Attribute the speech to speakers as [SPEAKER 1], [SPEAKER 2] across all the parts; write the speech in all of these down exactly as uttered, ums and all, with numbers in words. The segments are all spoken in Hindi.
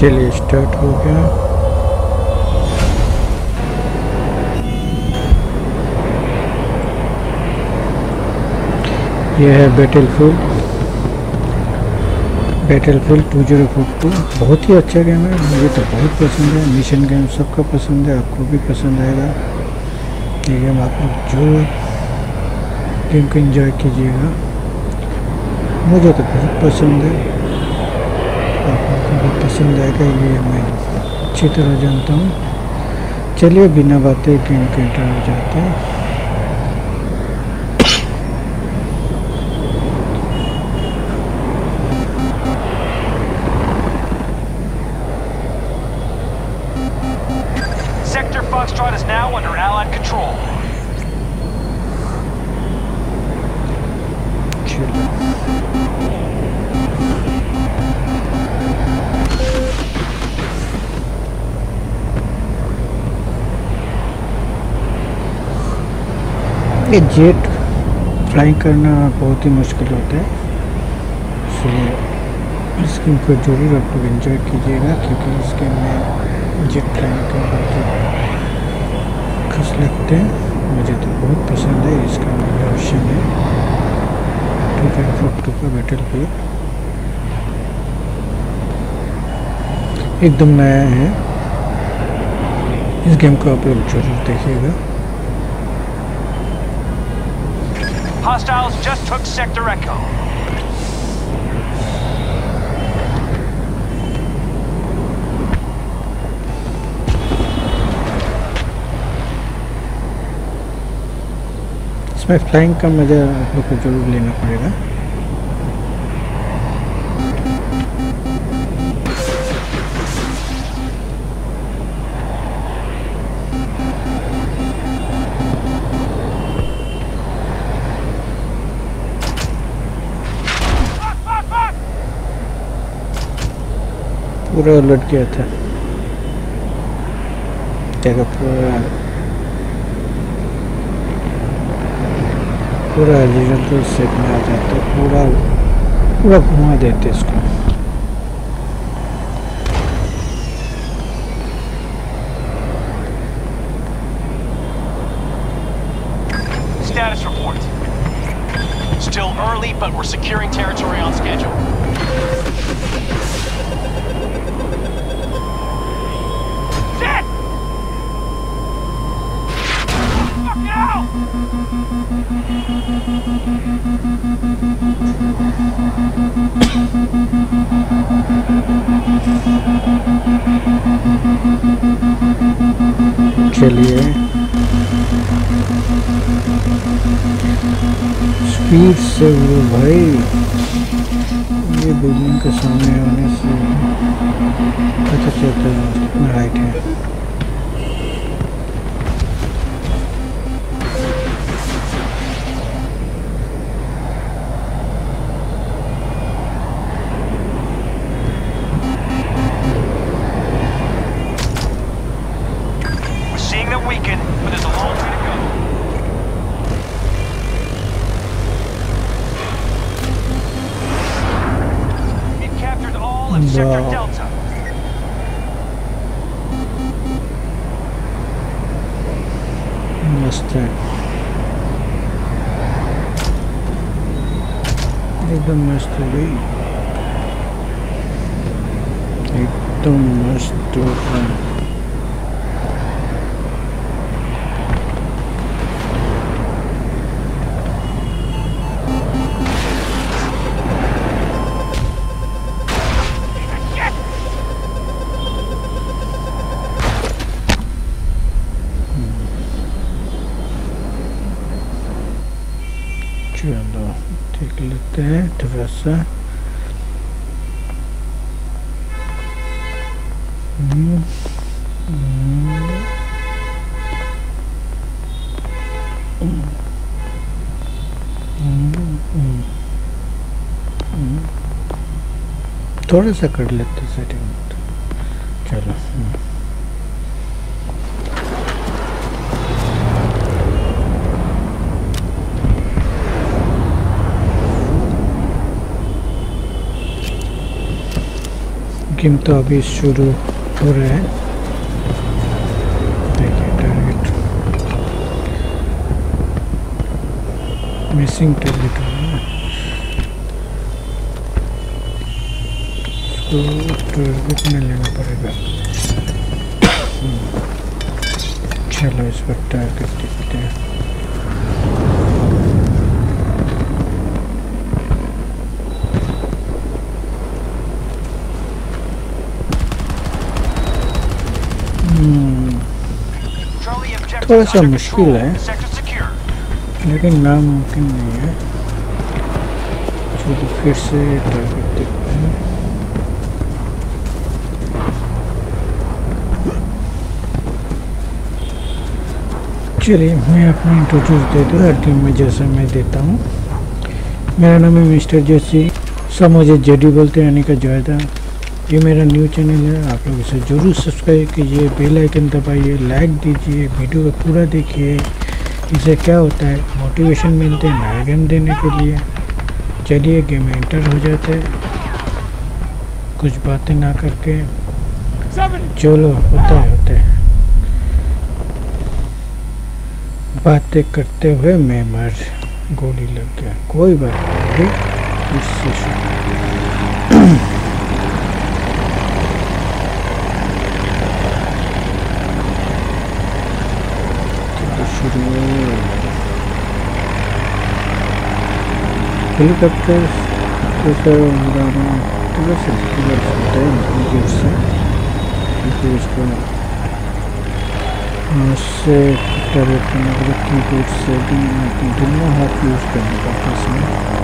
[SPEAKER 1] चलिए स्टार्ट हो गया। यह है battlefield battlefield two zero four two. बहुत ही अच्छा गेम है, मुझे तो बहुत पसंद है। मिशन गेम सबका पसंद है, आपको भी पसंद आएगा ये गेम। आप लोग जो गेम को एंजॉय कीजिएगा, मुझे तो बहुत पसंद है, आपको भी पसंद आएगा ये मैं अच्छी तरह जानता हूँ। चलिए बिना बातें गेम के एंटर हो जाते हैं।
[SPEAKER 2] Sector Foxtrot is now under Allied control.
[SPEAKER 1] ये जेट फ्लाइंग करना बहुत ही मुश्किल होता है, इसलिए इस गेम को जरूर आप लोग एंजॉय कीजिएगा, क्योंकि इस गेम में जेट फ्लाइंग का बहुत खुश लगते हैं। मुझे तो बहुत पसंद है। इसका वर्जन है टू ज़ीरो फोर टू का बैटलफील्ड, एकदम नया है। इस गेम को आप लोग जरूर देखिएगा।
[SPEAKER 2] Hostiles just took Sector Echo.
[SPEAKER 1] इसमें फ्लाइंग का मज़ा आप लोग को जरूर लेना पड़ेगा। पूरा उलट गया था, जगह पूरा पूरा रिजल्ट सेट में आ जाता, पूरा पूरा घुमा देते इसको।
[SPEAKER 2] Status report. Still early, but we're securing territory on schedule. Shit! Fuck out!
[SPEAKER 1] चलिए स्पीड से वो भाई, ये बिल्डिंग के सामने आने से पता चलता है कितना हाइट है।
[SPEAKER 2] Sector Delta.
[SPEAKER 1] मस्त है, एकदम मस्त है भाई, एकदम मस्त है। चलो देख लेते हैं थोड़ा सा। हम्म, हम्म, हम्म, हम्म, हम्म। थोड़ा सा कर लेते सेटिंग। चलो गेम तो अभी शुरू हो रहा है। देखिए टारगेट मिसिंग टारगेट हो रहा है, उसको टारगेट में लेना पड़ेगा। चलो इस पर टारगेट देखते हैं। थोड़ा सा मुश्किल है लेकिन नामुमकिन नहीं है। चलो फिर से टारगेट देखते हैं। चलिए मैं अपना इंट्रोड्यूस दे दूँ हर टीम में जैसा मैं देता हूँ। मेरा नाम है मिस्टर जेसी, सब मुझे जेडी बोलते हैं, यानी का जायदा। ये मेरा न्यू चैनल है, आप लोग इसे ज़रूर सब्सक्राइब कीजिए, बेल आइकन दबाइए, लाइक दीजिए, वीडियो को पूरा देखिए। इससे क्या होता है, मोटिवेशन मिलते हैं नया गेम देने के लिए। चलिए गेम में एंटर हो जाते हैं, कुछ बातें ना करके। चलो होता है होता है बातें करते हुए मैं मर गोली लग गया, कोई बात नहीं। इससे हेलीकॉप्टर से उससे टारगेट करने के लिए कीबोर्ड से भी दोनों हाथ यूज़ करने का इसमें।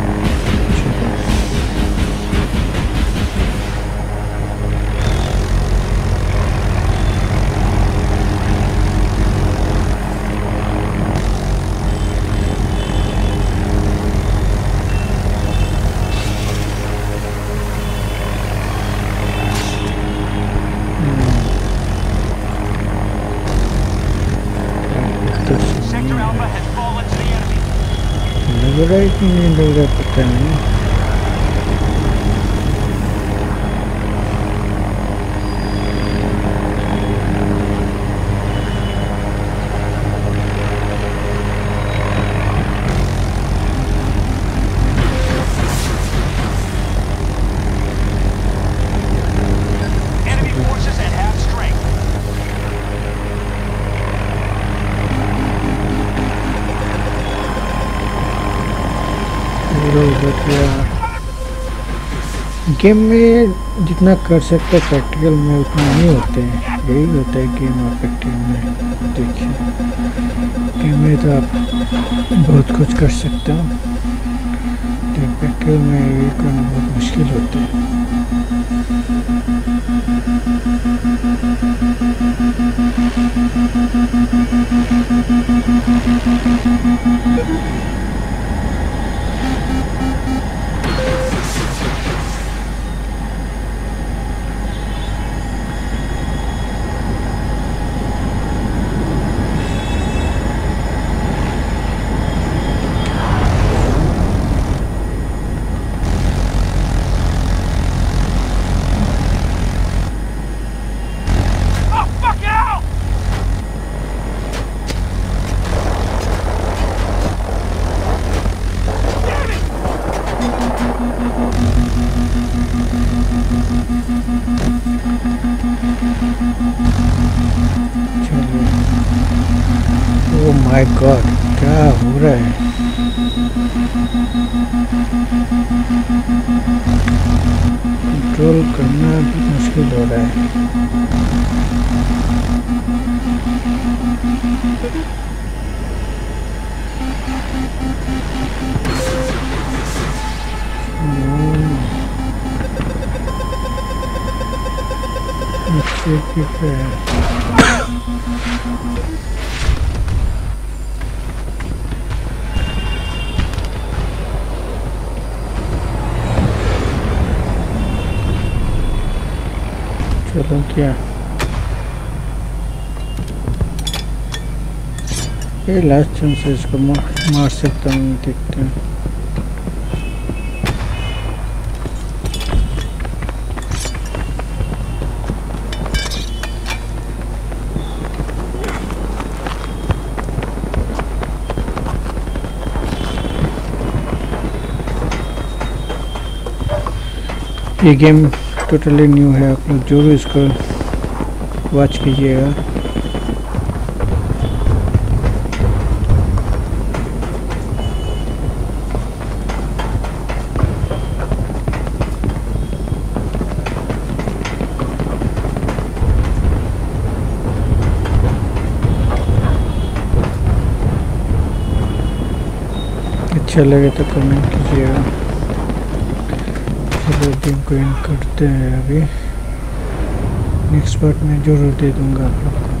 [SPEAKER 1] लग रहा है कि नहीं लग रहा पता नहीं। गेम में जितना कर सकते हैं प्रैक्टिकल में उतना नहीं होते हैं, यही होता है गेम और प्रैक्टिकल में। देखिए गेम में तो आप बहुत कुछ कर सकते हो, लेकिन प्रैक्टिकल में ये करना बहुत मुश्किल होता है। ओह माय गॉड, क्या हो रहा है? कंट्रोल करना भी मुश्किल हो रहा है। अच्छे की चलो क्या ये लास्ट चांस है, इसको मार, मार सकता हूँ, देखते हैं। ये गेम टोटली न्यू है, आप लोग जरूर इसको वॉच कीजिएगा। अच्छा लगे तो कमेंट कीजिएगा। चलो गेम को एंड करते हैं। अभी नेक्स्ट पार्ट में जरूर दे दूंगा आप लोग को।